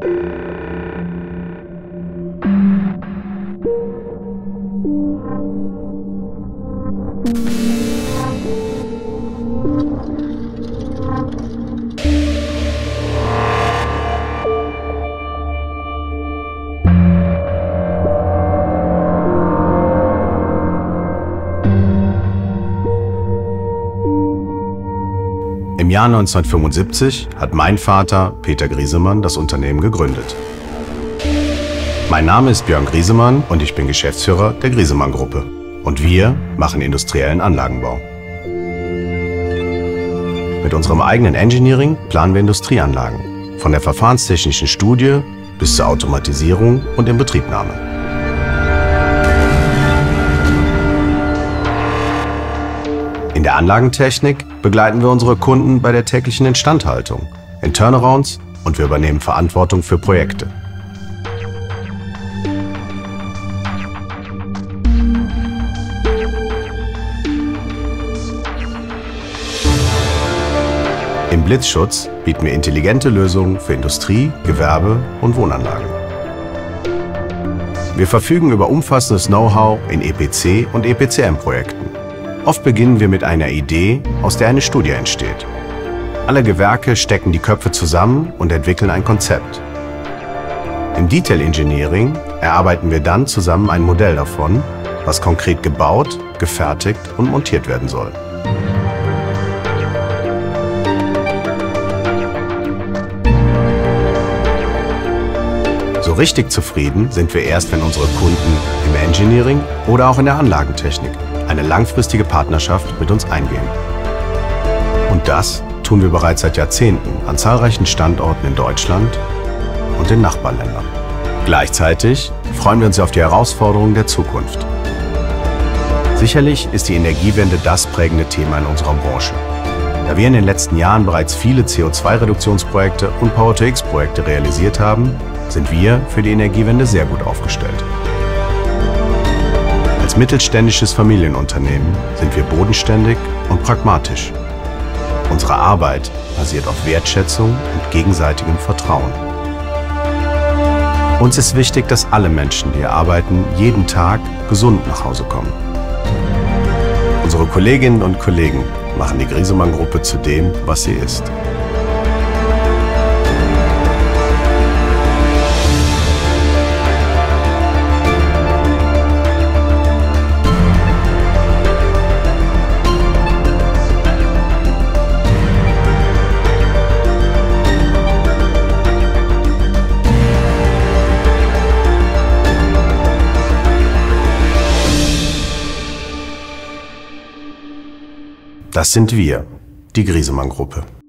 Im Jahr 1975 hat mein Vater, Peter Griesemann, das Unternehmen gegründet. Mein Name ist Björn Griesemann und ich bin Geschäftsführer der Griesemann-Gruppe. Und wir machen industriellen Anlagenbau. Mit unserem eigenen Engineering planen wir Industrieanlagen, von der verfahrenstechnischen Studie bis zur Automatisierung und Inbetriebnahme. In der Anlagentechnik begleiten wir unsere Kunden bei der täglichen Instandhaltung, in Turnarounds und wir übernehmen Verantwortung für Projekte. Im Blitzschutz bieten wir intelligente Lösungen für Industrie, Gewerbe und Wohnanlagen. Wir verfügen über umfassendes Know-how in EPC und EPCM-Projekten. Oft beginnen wir mit einer Idee, aus der eine Studie entsteht. Alle Gewerke stecken die Köpfe zusammen und entwickeln ein Konzept. Im Detail Engineering erarbeiten wir dann zusammen ein Modell davon, was konkret gebaut, gefertigt und montiert werden soll. So richtig zufrieden sind wir erst, wenn unsere Kunden im Engineering oder auch in der Anlagentechnik eine langfristige Partnerschaft mit uns eingehen. Und das tun wir bereits seit Jahrzehnten an zahlreichen Standorten in Deutschland und den Nachbarländern. Gleichzeitig freuen wir uns auf die Herausforderungen der Zukunft. Sicherlich ist die Energiewende das prägende Thema in unserer Branche. Da wir in den letzten Jahren bereits viele CO2-Reduktionsprojekte und Power-to-X-Projekte realisiert haben, sind wir für die Energiewende sehr gut aufgestellt. Als mittelständisches Familienunternehmen sind wir bodenständig und pragmatisch. Unsere Arbeit basiert auf Wertschätzung und gegenseitigem Vertrauen. Uns ist wichtig, dass alle Menschen, die hier arbeiten, jeden Tag gesund nach Hause kommen. Unsere Kolleginnen und Kollegen machen die Griesemann-Gruppe zu dem, was sie ist. Das sind wir, die Griesemann-Gruppe.